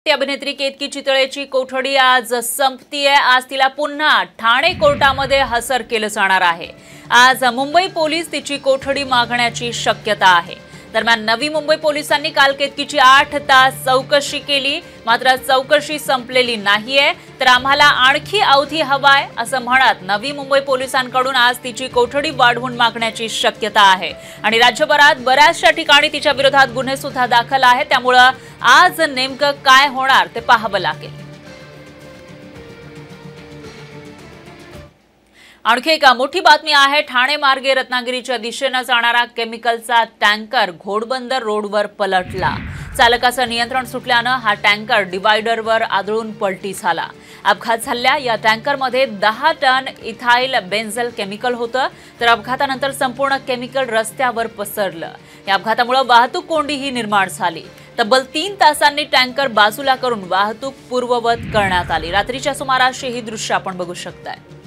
अभिनेत्री केतकी चितळेची कोठडी आज संपतीये। आज तिला पुन्हा ठाणे कोर्टामध्ये हजर केलं जाणार आहे। आज मुंबई पोलीस तिची कोठडी मागण्याची शक्यता आहे। दरम्यान नवी मुंबई पोलिसांनी काल केतकीची 8 तास चौकशी केली, मात्र चौकशी संपलेली नाहीये, तर आम्हाला आणखी अवधी हवाय असं म्हणत नवी मुंबई पोलिसांकडून आज तिची कोठडी वाढवून मागण्याची शक्यता आहे। आणि राज्यभरात बऱ्याचशा ठिकाणी तिच्या विरोधात गुन्हे सुद्धा दाखल आहेत, त्यामुळे आज नेमकं काय होणार ते पाहावं लागेल। आणखी एक मोठी बातमी आहे। ठाणे मार्गे रत्नागिरीच्या दिशेने जाणारा केमिकलचा टँकर घोडबंदर रोडवर पलटला। चालकाचं नियंत्रण सुटल्यानं हा टँकर डिवायडरवर आदळून पलटी झाला। अपघात झालेल्या या टँकरमध्ये 10 टन इथाइल बेन्झल केमिकल होतं, तर अपघातानंतर संपूर्ण केमिकल रस्त्यावर पसरलं। या अपघातामुळे वाहतूक कोंडीही निर्माण झाली। तब्बल 3 तासांनी टँकर बाजूला करून वाहतूक पूर्ववत करण्यात आली। रात्रीच्या सुमारास ही दृश्य आपण बघू शकताय।